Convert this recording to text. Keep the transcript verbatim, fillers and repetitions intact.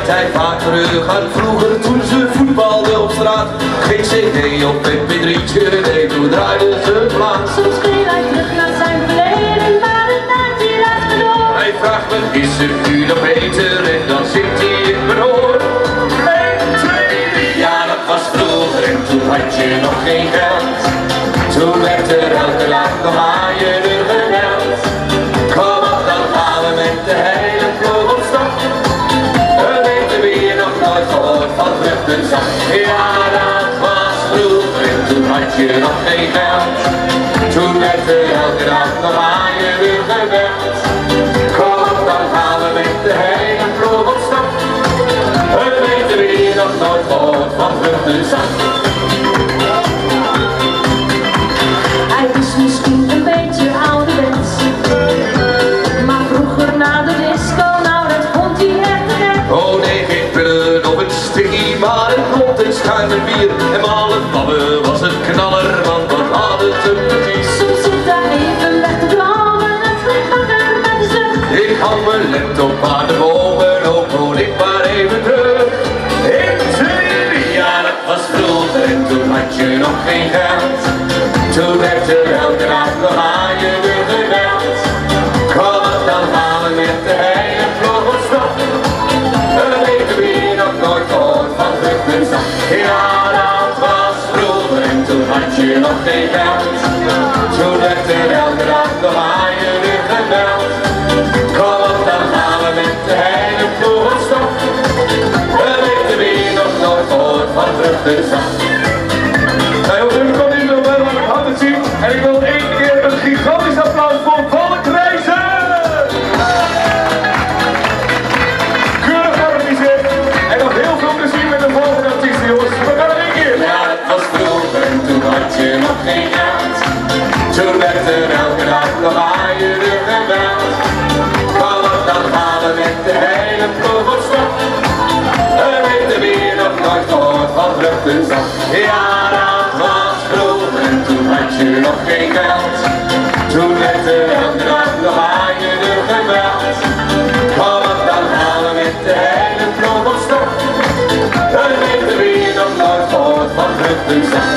denkt hij vaak terug aan vroeger toen ze voetbalden op straat. Geen C D op het M P drietje, nee, toen draaiden ze plaat. Soms ging hij terug naar zijn verleden, maar het maakt helaas me door. Hij vraagt me, is het nu nog beter? En dan zingt hij in mijn oor. één, twee, drie, ja dat was vroeger en toen had je nog geen geld. Toen werd er elke dag nog aan je deur gemeld. Kom op, dan gaan we met de hele ploeg op stap. We weten wie nog nooit gehoord van vruchtensap. Ja, dat was vroeger en toen had je nog geen geld. Toen werd er elke dag nog aan je deur gemeld. Kom op, dan gaan we met de hele ploeg op stap. We weten wie nog nooit gehoord van vruchtensap. Hij is misschien een beetje ouderwets, maar vroeger na de disco, nou dat vond hij echt gek. Oh nee, geen pillen of een stikkie, maar een grond en schuim en bier. En malen babben was het knaller, want wat hadden te precies. Soms zit hij even weg te dromen, het vliegt wakker met de zucht. Ik hang mijn laptop aan de bomen, ook hoor ik maar even terug. één, twee, drie, ja dat was vroeger en toen had je nog geen geld. Toen werd er elke dag nog aan je deur gemeld. Kom op, dan gaan we met de hele ploeg op stap. We weten wie nog nooit gehoord van vruchtensap. Ja, dat was vroeger en toen had je nog geen geld. Toen werd er elke dag nog aan je deur gemeld. Kom op, dan gaan we met de hele ploeg op stap. We weten wie nog nooit gehoord van vruchtensap. Nou jongens, ik kan niet nog wel aan het handen zien. En ik wil één keer een gigantisch applaus voor Valkreizen! Keurig georganiseerd. En nog heel veel plezier met de volgende artiesten, jongens. We gaan er één keer. Ja, dat was vroeger en toen had je nog geen geld. Toen werd er elke dag nog aan je deur gemeld. Kom op, dan gaan we met de hele ploeg op stap. We weten wie nog nooit gehoord van vruchtensap. Ja, dat was vroeger en toen had je nog geen geld. Toen werd er elke dag nog aan je deur gemeld. Kom op, dan gaan we met de hele ploeg op stap. We weten wie nog nooit gehoord van vruchtensap.